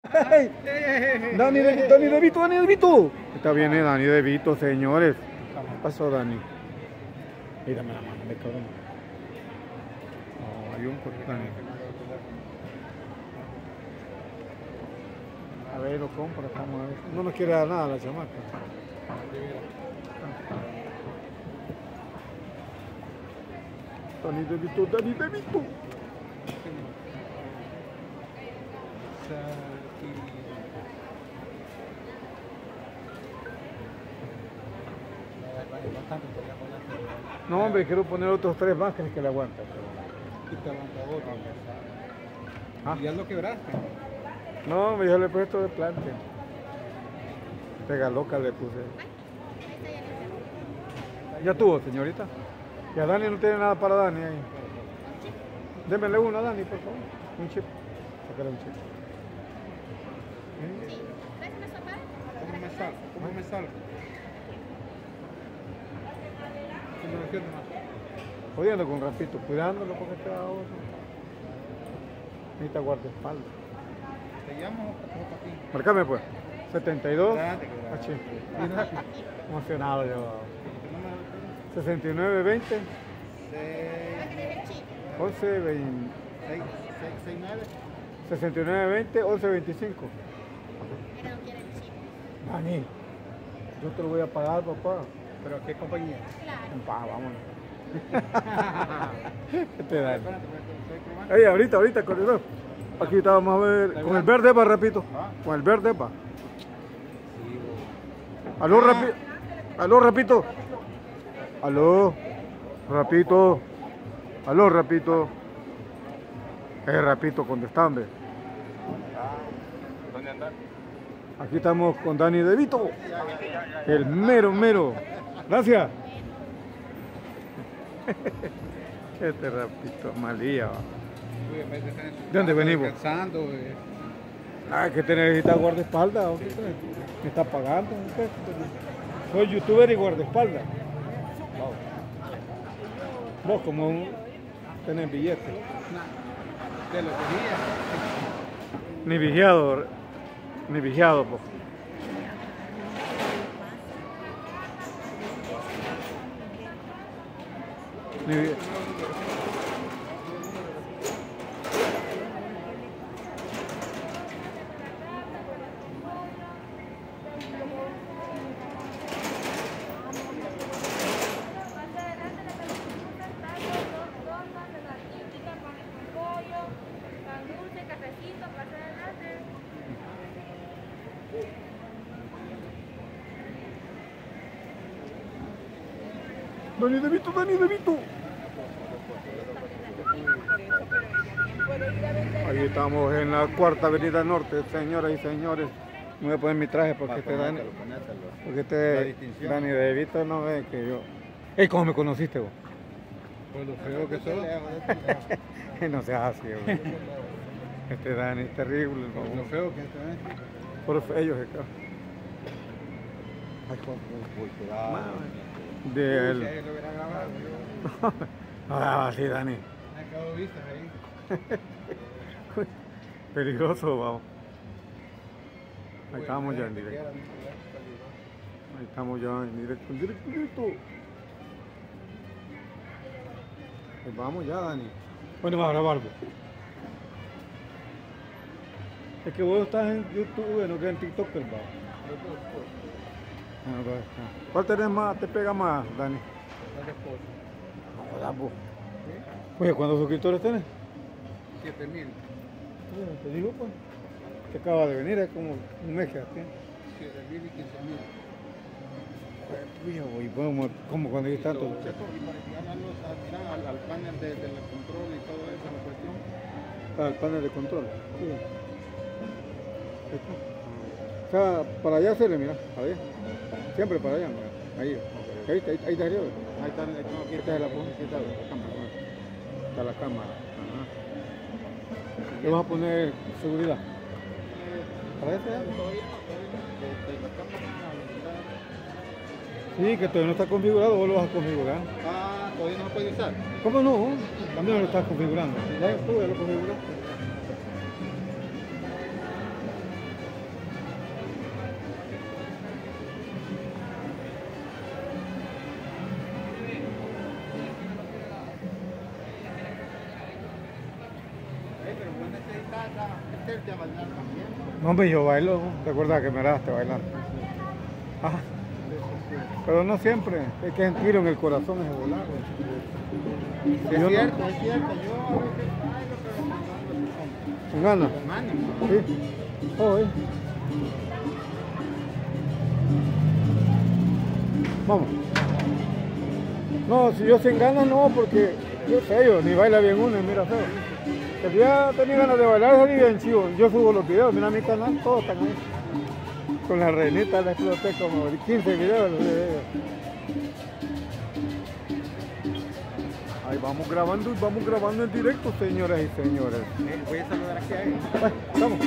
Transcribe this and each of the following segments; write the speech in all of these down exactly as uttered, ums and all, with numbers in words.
Hey, Dani, de, Dani De Vito, Dani De Vito. Está bien, eh, Dani De Vito, señores. ¿Qué pasó, Dani? Mírame la mano, me cabrón. No, hay un corte, Dani. A ver, lo compra, vamos a ver. No nos quiere dar nada la chamaca. Dani De Vito, Dani De Vito. No, hombre, quiero poner otros tres más que es que le aguanta. Y te aguanta otro. ¿Ah? ¿Y ya lo quebraste? No, hombre, yo le he puesto de plante. Pega loca le puse. Ya tuvo, señorita. Y a Dani no tiene nada para Dani ahí. Démele uno a Dani, por favor. Un chip. Sácale un chip. ¿Eh? ¿Cómo me salgo? ¿Cómo me salgo? ¿Cómo me quedo más? Jodiendo con Rapito, cuidándolo porque te da otro. Necesita guardaespaldas. ¿Te llamo o te para ti? Marcame pues. setenta y dos. Date, Ah, que ching. Emocionado yo. sesenta y nueve veinte. once veinte. seis nueve. sesenta y nueve veinte, once veinticinco. Dani, yo te lo voy a pagar, papá. ¿Pero qué compañía? Pa, vámonos. Este Dani. Ey, ahorita, ahorita, corredor. Aquí estábamos a ver. Con el verde va, repito. Con el verde va. Aló, rapi... Aló, repito. Aló, Rapito. Aló, Rapito. Eh, Rapito, contestame. ¿Dónde andas? Aquí estamos con Dani De Vito. El mero, mero. Gracias. Este Rapito, malía. ¿De dónde venimos? Descansando. Eh. Ah, que te necesitas guardaespaldas. ¿O qué? ¿Me estás pagando? ¿Qué? Soy youtuber y guardaespaldas. Vos como un... tenés billetes. De lo que Ni vigiado, ni vigiado, po. Ni vi... Dani De Vito, Dani De Vito. Ahí estamos en la cuarta avenida norte, señoras y señores. Me voy a poner mi traje porque este Dani, porque este Dani De Vito no ve que yo. Ey, ¿cómo me conociste vos? Por lo feo que soy. No seas así, bro. Este Dani es terrible. Por ¿no? lo feo que está. ¿Eh? Por feo, se cae. Ay, Cuidado. de él. Si ahí lo hubiera grabado, yo... Ah, sí, Dani. Me acabo de vistas ahí. Peligroso, vamos. Ahí estamos ya en directo. Ahí estamos ya en directo, en directo, en directo. Ahí vamos ya, Dani. Bueno, va a grabar. Es que vos estás en YouTube, no que en TikTok, ¿verdad? ¿Cuál tenés más, te pega más, Dani? No, jodas, vos. Oye, ¿cuántos suscriptores tenés? siete mil. Te digo, pues. Que acaba de venir, es como un mes que tiene. siete mil y quince mil. Y bueno, como cuando hay tanto. Y para llegarlos a, al, al panel de, de la control y todo eso, la cuestión. Ah, el panel de control. Sí. O sea, para allá se le mira, para allá. Siempre para allá, mira. Ahí, ahí, ahí, ahí está arriba. Ahí está, ahí está, aquí Esta es la punta, aquí está la cámara. Está la cámara. Ajá. ¿Le vas a poner seguridad? ¿Para este? Sí, que todavía no está configurado, vos lo vas a configurar. Ah, todavía no se puede usar. ¿Cómo no? También lo estás configurando. Ya tú ya lo configuraste. No, hombre, yo bailo, ¿no? ¿Te acuerdas que me daste bailando? Ajá. Pero no siempre, hay que sentir en el corazón ese volar. Es Yo no- cierto, es cierto. Yo a veces bailo, pero ¿Con ganas? con ánimo. Sí. Oh, eh. Vamos. No, si yo sin ganas no, porque yo sé, yo ni baila bien uno y mira feo. El día tenía ganas de bailar, salí bien chivo. Yo subo los videos, mira mi canal, todos están ahí. Con la reinita la exploté como quince videos. Los videos. Ahí vamos grabando, vamos grabando en directo, señoras y señores. Eh, voy a saludar aquí a él. Bueno, vamos.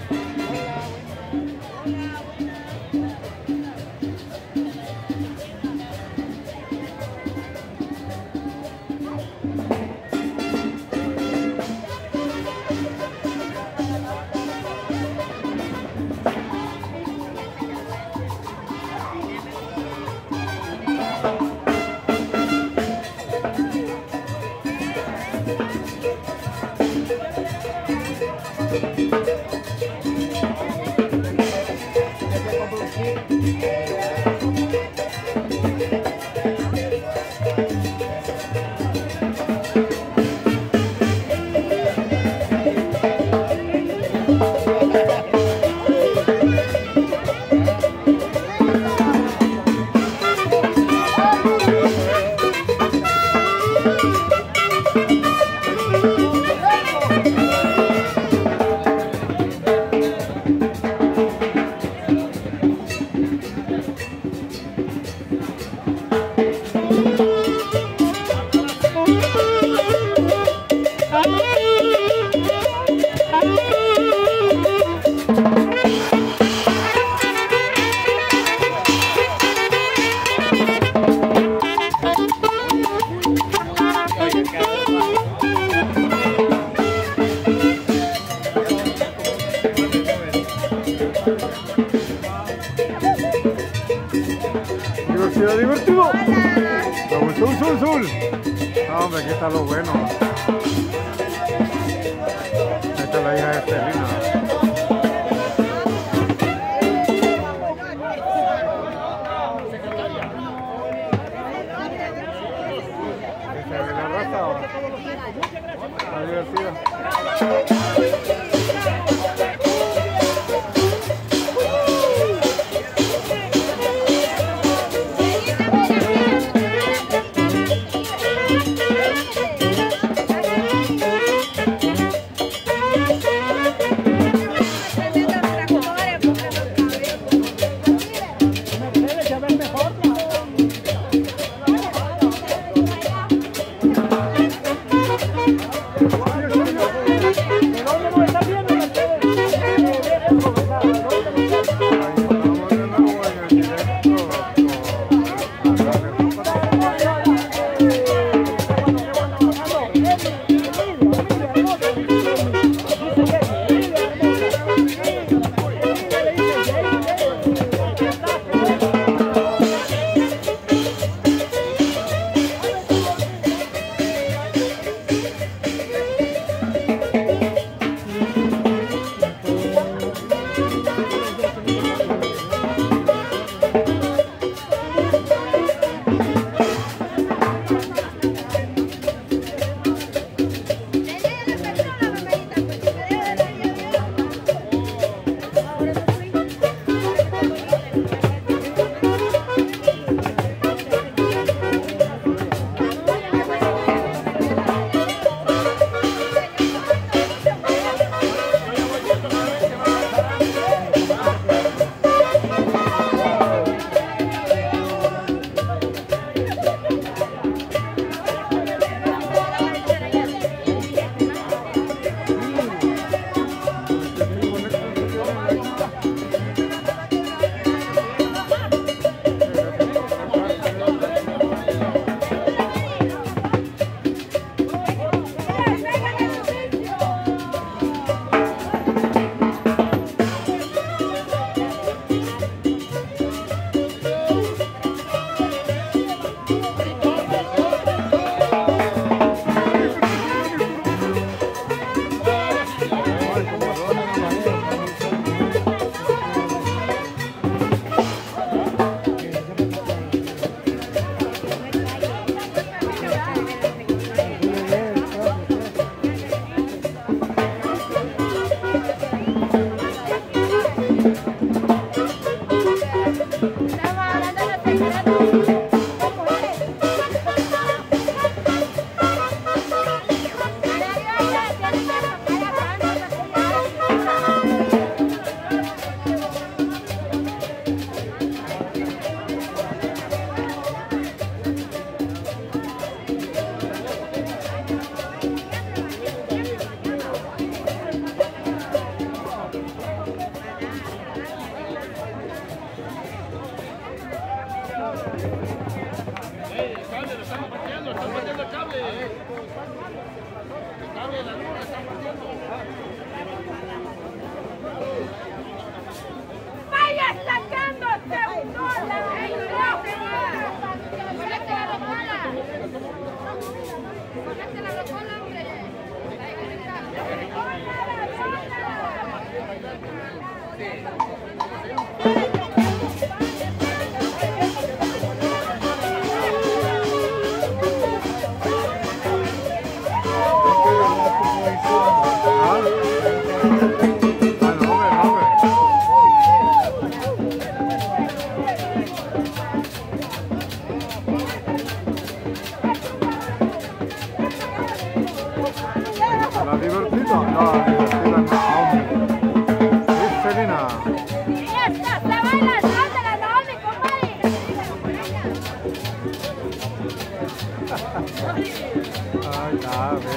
Divertido, divertido. Vamos, sul, sul, sul. No, hombre, aquí está lo bueno. Esta es la hija de Estelina. ¿Se ve la raza o? Está divertida. La divertida, no, la divertida no, hombre. Sí, Selena. ¡Esta se baila atrás de la Naomi, compadre! Ay, a ver,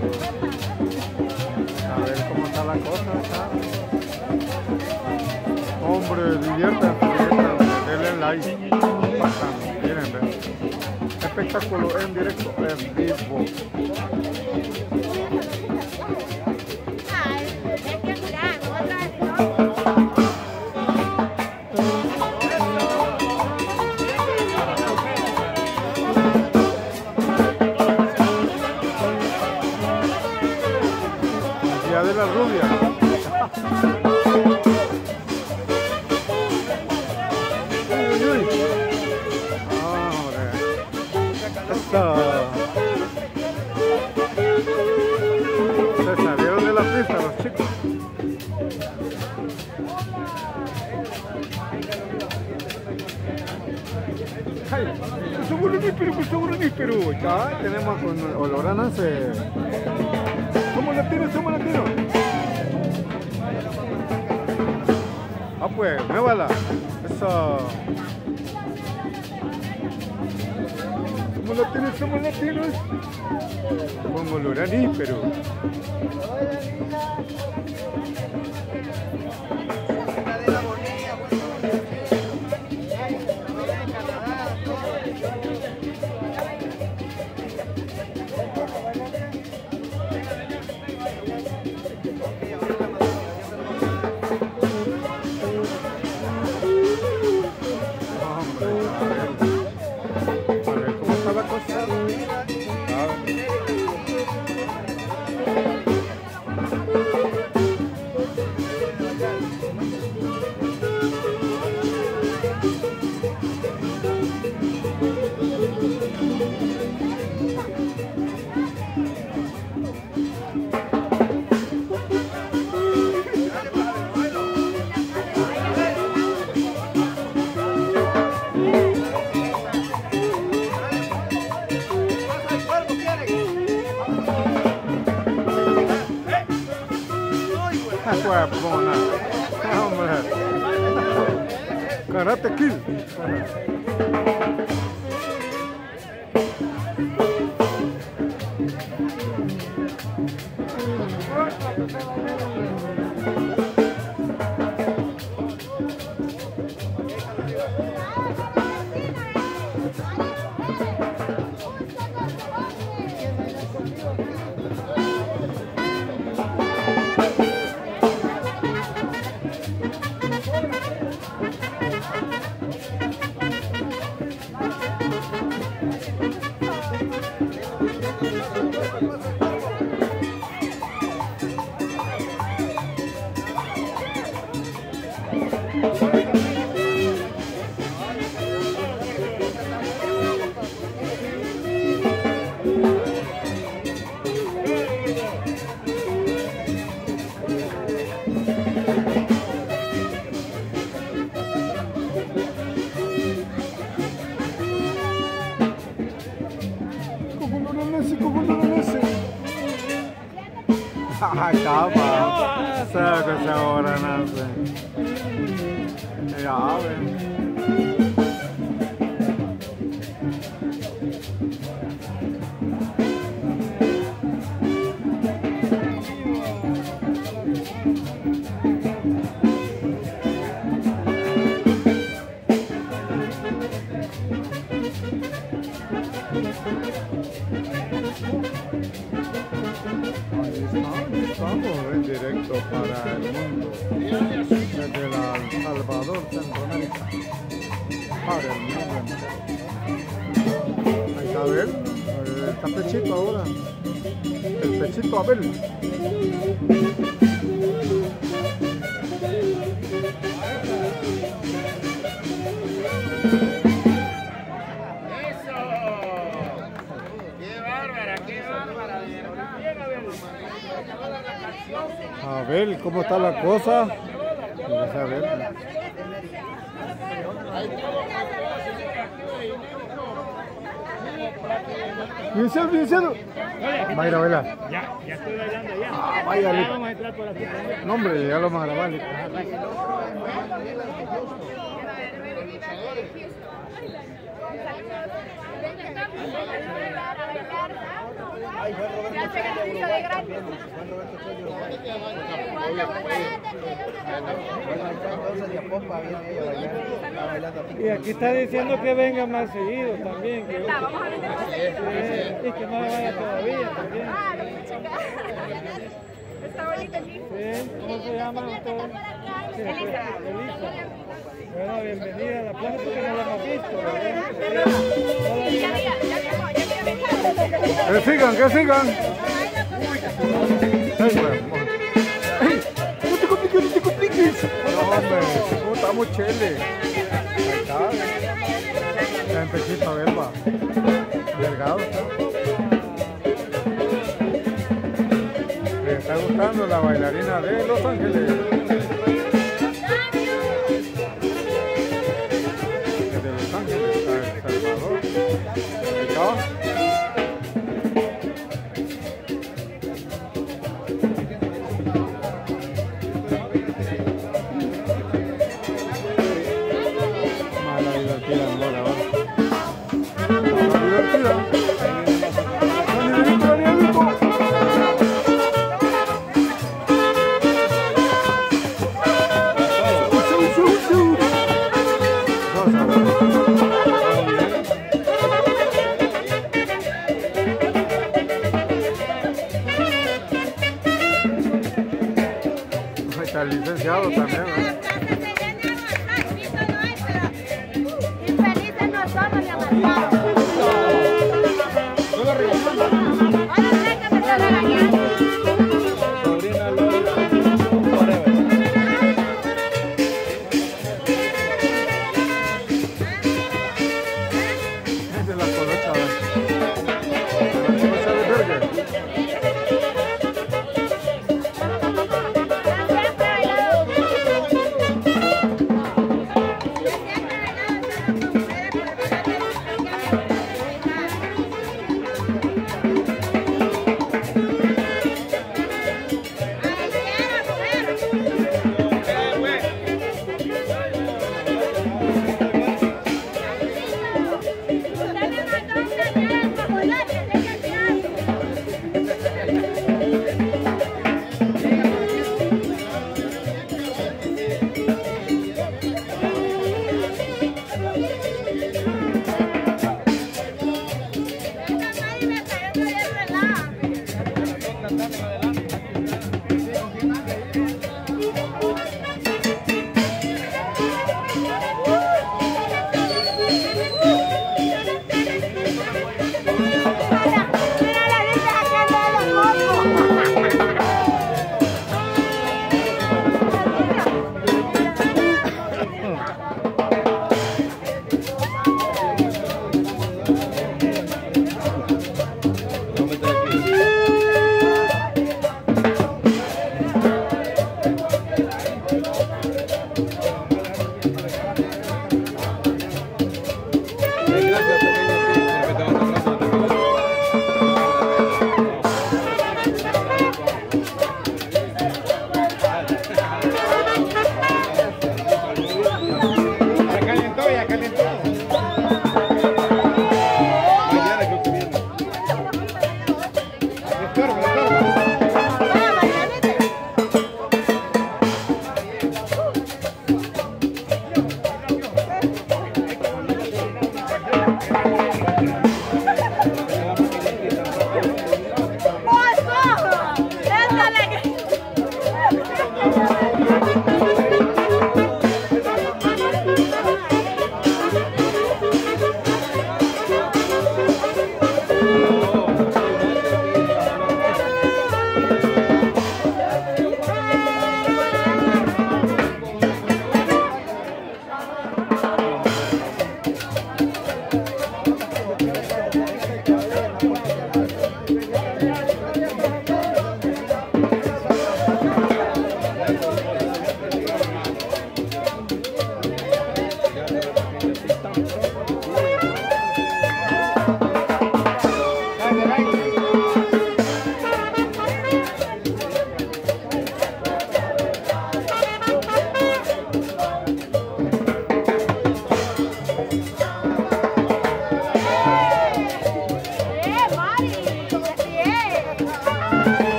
a ver cómo está la cosa, ¿está? Hombre, diviértanse, diviértanse, denle like, bastante, miren, ven. Espectáculo en directo, en vivo. De la rubia. Uy, uy. Hombre. Esto. Se salieron de la pista los chicos. Ay, seguro ni pero, seguro ni pero. Ya tenemos con olor a nace. Somos latinos, somos latinos. Ah, pues, muévala. Eso. Somos latinos, somos latinos. Con olor a níspero. Huevona. Hombre. Karate Kid. capa. Saca esa hora, no sé. Ya, ven. Estamos en directo para el mundo, desde El Salvador, Centroamérica, para el mundo entero. Ahí está Abel, está Pechito ahora, el Pechito Abel. A ver cómo está la cosa. A ver. Bien cielo, bien cielo. Vaya, baila. Ya, ya estoy bailando ya. Ah, vaya, ya vamos a entrar por aquí. No, hombre, ya lo vamos a grabar. Y aquí está diciendo que venga más seguido también. Que, Vamos a vender más seguido. y que no le vaya todavía también. Ah, lo voy a checar. Está bonito aquí. Sí, ¿cómo se llama usted? Sí, Elisa. Elisa. Bueno, bienvenida a la plaza porque no la hemos visto, ¿verdad? Ya había, ya había, ya había. Que sigan, que sigan. Ay, bueno. Ay, no te compliques, no te compliques. No, hombre, ¿cómo estamos, chele? Ahí está. Ya empecito a ver, va. Delgado está. Me está gustando la bailarina de Los Ángeles.